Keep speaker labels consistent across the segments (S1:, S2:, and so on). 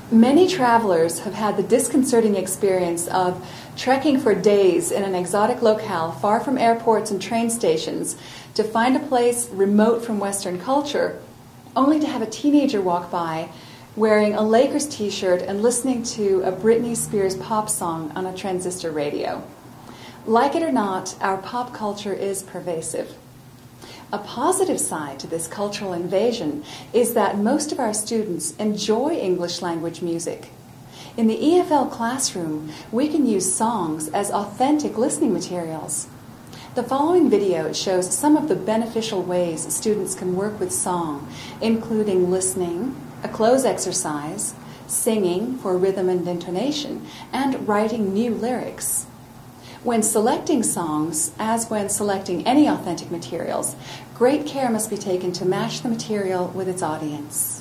S1: Many travelers have had the disconcerting experience of trekking for days in an exotic locale far from airports and train stations to find a place remote from Western culture, only to have a teenager walk by wearing a Lakers t-shirt and listening to a Britney Spears pop song on a transistor radio. Like it or not, our pop culture is pervasive. A positive side to this cultural invasion is that most of our students enjoy English language music. In the EFL classroom, we can use songs as authentic listening materials. The following video shows some of the beneficial ways students can work with song, including listening, a close exercise, singing for rhythm and intonation, and writing new lyrics. When selecting songs, as when selecting any authentic materials, great care must be taken to match the material with its audience.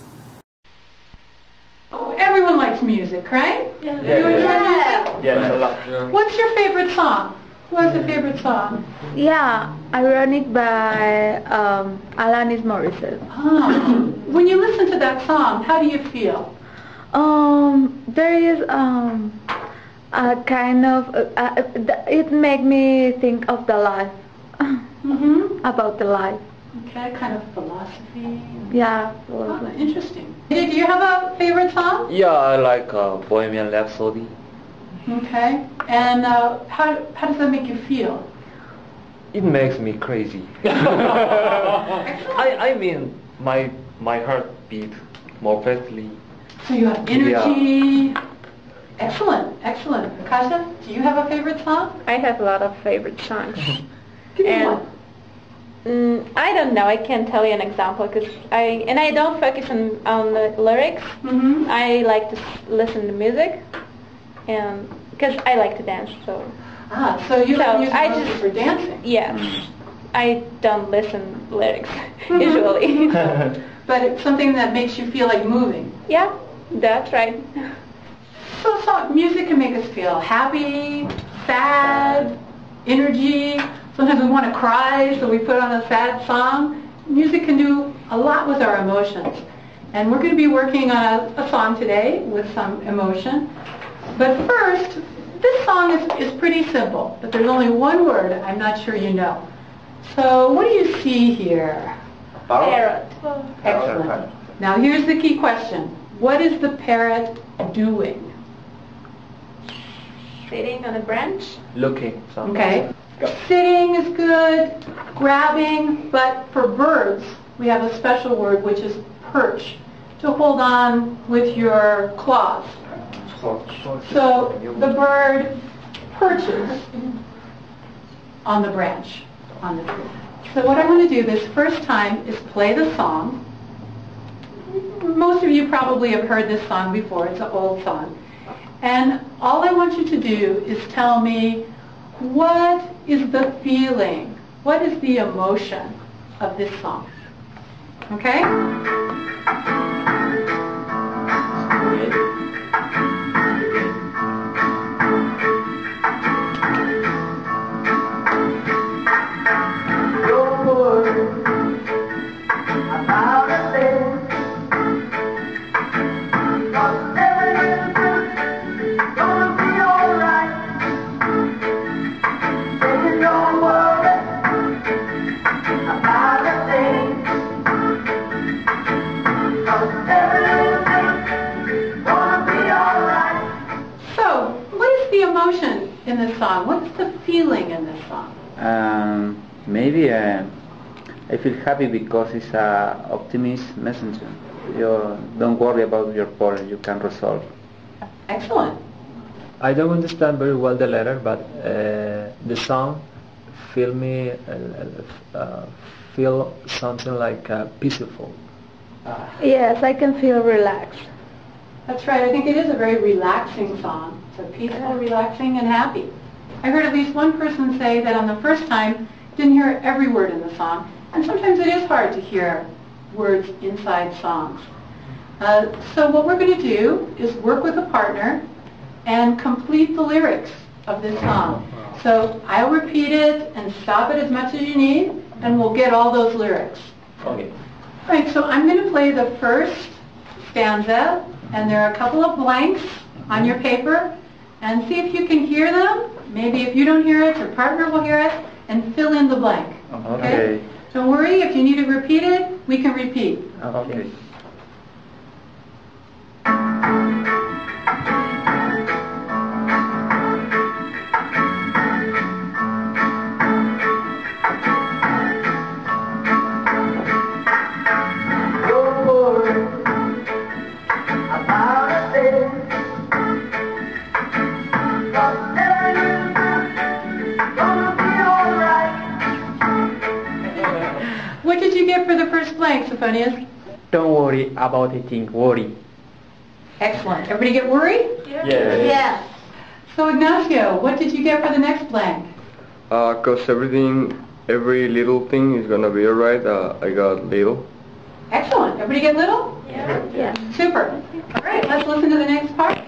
S2: Oh, everyone likes music, right?
S3: Yeah.
S2: You enjoy music?
S3: Yeah, a lot. Yeah.
S2: What's your favorite song? Who has a favorite song?
S4: Yeah, Ironic by Alanis Morissette.
S2: When you listen to that song, how do you feel?
S4: There is a kind of it make me think of the life. About the life.
S2: Okay, kind of philosophy.
S4: Yeah, philosophy.
S2: Interesting. Do you have a favorite song?
S3: Yeah, I like Bohemian Rhapsody.
S2: Okay, and how does that make you feel?
S3: It makes me crazy. I mean, my heart beat more fastly.
S2: So you have energy. Yeah. Excellent, excellent. Kasha, do you have a favorite song?
S5: I have a lot of favorite songs.
S2: Give me one.
S5: I don't know. I can't tell you an example because I don't focus on the lyrics. I like to listen to music, and because I like to dance. So
S2: so you like music mostly for dancing?
S5: Yeah, I don't listen lyrics usually.
S2: But it's something that makes you feel like moving.
S5: Yeah, that's right.
S2: So music can make us feel happy, sad, energy. Sometimes we want to cry, so we put on a sad song. Music can do a lot with our emotions. And we're going to be working on a song today with some emotion. But first, this song is pretty simple, but there's only one word I'm not sure you know. So what do you see here?
S5: Parrot.
S2: Excellent. Now here's the key question. What is the parrot doing?
S5: Sitting on a branch.
S3: Looking.
S2: Okay. Sitting is good, grabbing, but for birds, we have a special word which is perch, to hold on with your claws. So the bird perches on the branch, on the tree. So what I want to do this first time is play the song. Most of you probably have heard this song before. It's an old song. And all I want you to do is tell me, what is the feeling? What is the emotion of this song? Okay? In this song, what's the feeling in this song?
S6: Maybe I feel happy because it's an optimist messenger. You don't worry about your problem; you can resolve.
S2: Excellent.
S7: I don't understand very well the letter, but the song feel something like peaceful.
S4: Yes, I can feel relaxed.
S2: That's right. I think it is a very relaxing song. So peaceful, relaxing, and happy. I heard at least one person say that on the first time didn't hear every word in the song, and sometimes it is hard to hear words inside songs. So what we're going to do is work with a partner and complete the lyrics of this song. So I'll repeat it and stop it as much as you need, and we'll get all those lyrics.
S3: Okay.
S2: Right, so I'm going to play the first stanza, and there are a couple of blanks on your paper, and see if you can hear them. Maybe if you don't hear it, your partner will hear it, and fill in the blank.
S6: Okay.
S2: Don't worry, if you need to repeat it, we can repeat.
S6: Okay.
S2: What did you get for the first blank, Sophonius?
S7: Don't worry about a thing. Worry.
S2: Excellent. Everybody get worried?
S7: Yes.
S2: So Ignacio, what did you get for the next blank?
S8: Cause every little thing is gonna be alright. I got little.
S2: Excellent. Everybody get little?
S4: Yeah.
S2: Super. All right, let's listen to the next part.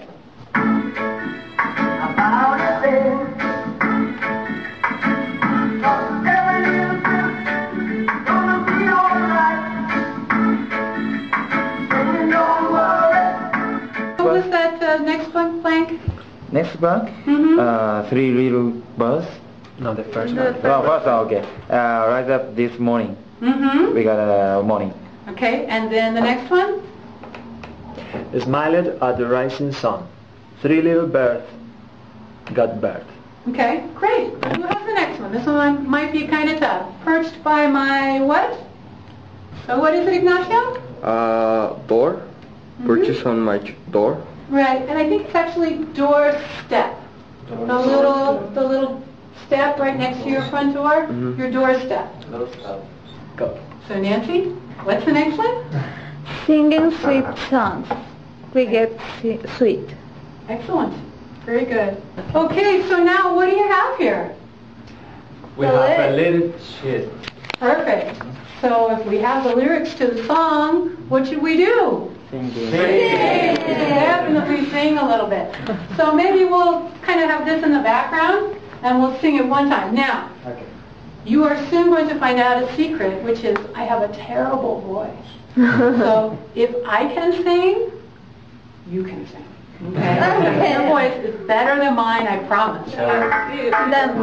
S2: What was that next blank?
S6: Next blank. Three little birds.
S7: No, the first one.
S6: Well, first, okay. Rise up this morning. We got a morning.
S2: Okay, and then the next one?
S7: Smiled at the rising sun. Three little birds got bird.
S2: Okay, great. Who has the next one? This one might be kind of tough. Perched by my what? So what is it, Ignacio?
S8: Door. Purchase on my door.
S2: Right, and I think it's actually doorstep. The little step right next to your front door, your doorstep.
S7: Go.
S2: So Nancy, what's the next one?
S4: Singing sweet songs. We get sweet.
S2: Excellent. Very good. Okay, so now what do you have here?
S7: We have a little shit.
S2: Perfect. So if we have the lyrics to the song, what should we do?
S6: Singing.
S2: Sing. Definitely sing a little bit. So maybe we'll kind of have this in the background, and we'll sing it one time. Now, you are soon going to find out a secret, which is I have a terrible voice. So if I can sing, you can sing. Okay? Your voice is better than mine, I promise.
S4: Then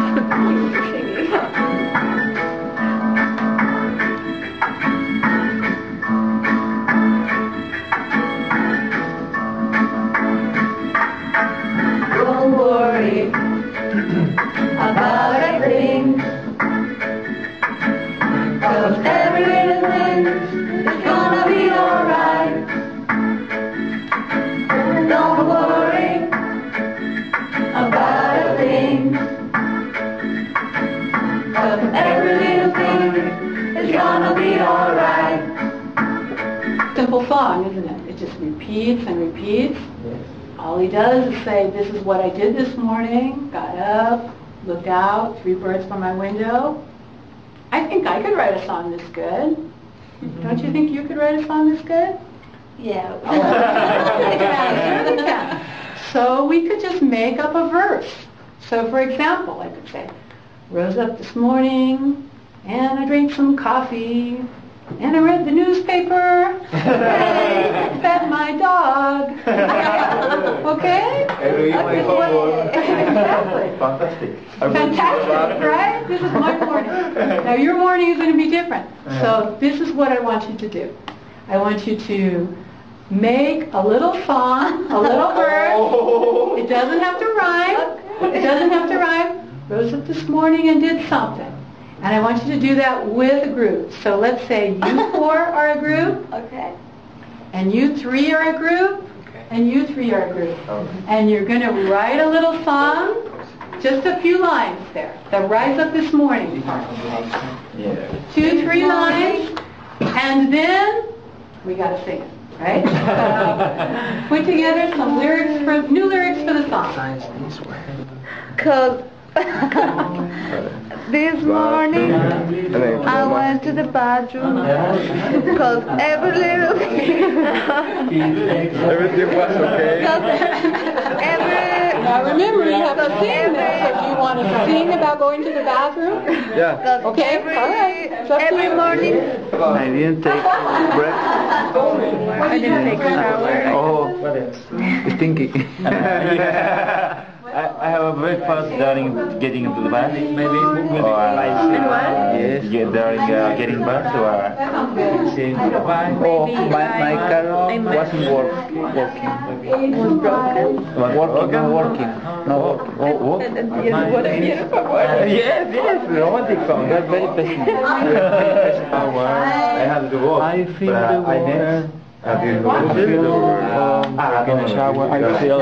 S2: Don't worry about a thing, 'cause every little thing is gonna be alright. Don't worry about a thing, 'cause every little thing is gonna be alright. Simple song, isn't it? It just repeats and repeats. All he does is say, this is what I did this morning, got up, looked out, three birds from my window. I think I could write a song this good. Don't you think you could write a song this good?
S4: yeah.
S2: Certainly can. So we could just make up a verse. So for example, I could say, rose up this morning, and I drank some coffee, and I read the newspaper, and fed my dog. Okay? Exactly.
S6: Fantastic.
S2: Fantastic, right? This is my morning. Now your morning is going to be different. So this is what I want you to do. I want you to make a little song, a little verse. It doesn't have to rhyme. It doesn't have to rhyme. Rose up this morning and did something. And I want you to do that with a group. So let's say you four are a group.
S4: Okay.
S2: And you three are a group. And you three are a group. And you're going to write a little song. Just a few lines there. The rise up this morning part. 2, 3 lines. And then we got to sing it. Right? So put together some lyrics for new lyrics for the song.
S4: Cause this morning I went to the bathroom because every little thing
S8: Everything was okay.
S4: every
S2: Now remember, you have to sing this. So do you want to sing about going to the bathroom?
S6: Yeah.
S2: Okay, all right. It's up to
S4: Every
S2: you.
S4: morning.
S6: I didn't take break.
S4: I didn't take a shower.
S6: Oh, stinky.
S9: Yeah. I have a breakfast during getting into the bus, maybe. Or
S6: Yes.
S9: during getting bus, or saying goodbye.
S6: Oh, my car wasn't working.
S4: Was broken.
S6: Working. No.
S4: What a beautiful word.
S9: Yes, romantic song.
S6: That's very pessimistic.
S9: I had to walk.
S6: I feel the water.
S8: I didn't feel the word.
S6: In the shower, I feel.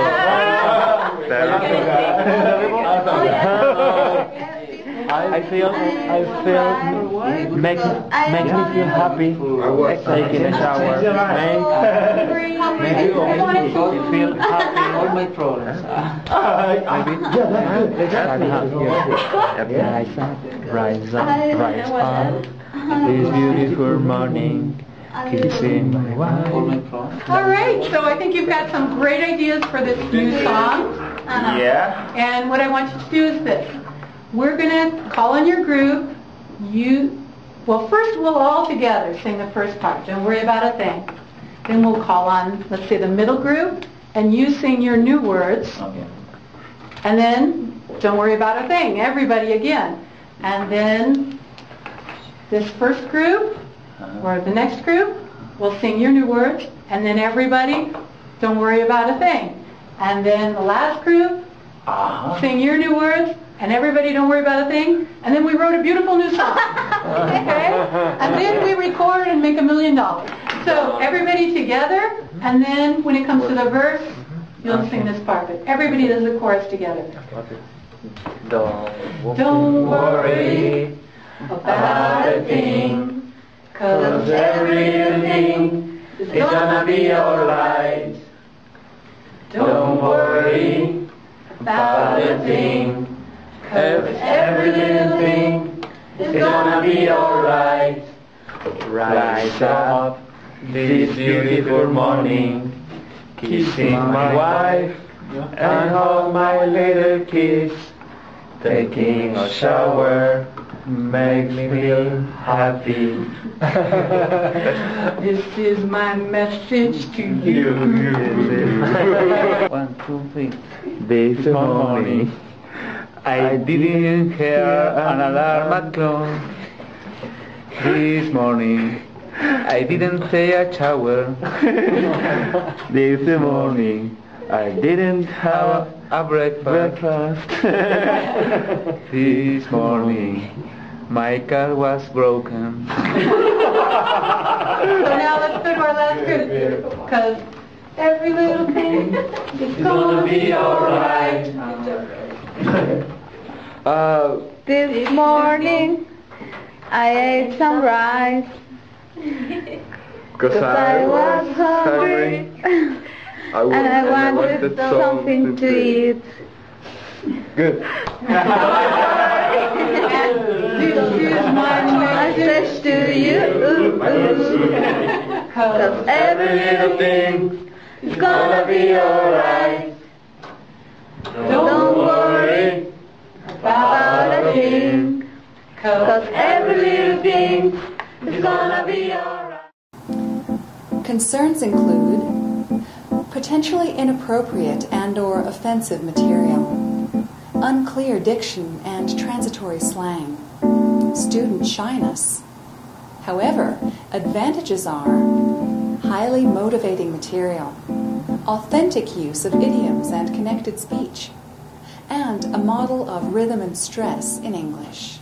S6: I feel makes me feel happy. Taking a shower makes me feel happy. All my problems. Rise up, this beautiful morning. Kissing my wife.
S2: All right, so I think you've got some great ideas for this new song.
S9: Yeah.
S2: And what I want you to do is this. We're going to call on your group. Well, first we'll all together sing the first part. Don't worry about a thing. Then we'll call on, let's say, the middle group, and you sing your new words.
S9: Okay.
S2: And then, don't worry about a thing, everybody again. And then this first group, or the next group, will sing your new words, and then everybody, don't worry about a thing. And then the last group, sing your new words, and everybody don't worry about a thing. And then we wrote a beautiful new song. Okay? And then we record and make $1 million. So everybody together, and then when it comes to the verse, you'll sing this part. But everybody does the chorus together. Don't worry about a thing. 'Cause everything is gonna be alright. Don't worry about a thing. 'Cause every little thing is gonna be alright.
S6: Rise up this beautiful morning, kissing my wife and hold my little kiss. Taking a shower makes me feel happy.
S2: This is my message to you.
S6: 1, 2, 3. This morning I didn't hear an alarm clock. This morning I didn't take a shower. This morning I didn't have a breakfast. This morning my car was broken.
S2: So now let's go to our last group. Because every little thing is gonna be alright.
S4: This morning I ate some rice.
S8: Because
S4: I was hungry. And I wanted something to eat.
S8: Good.
S2: And this is my message
S4: To you,
S2: Because
S4: every little
S8: thing
S4: is gonna be alright.
S2: don't worry
S4: About a thing,
S2: Because
S4: every little thing is gonna be alright.
S1: Concerns include potentially inappropriate and/or offensive material, unclear diction and transitory slang, student shyness. However, advantages are highly motivating material, authentic use of idioms and connected speech, and a model of rhythm and stress in English.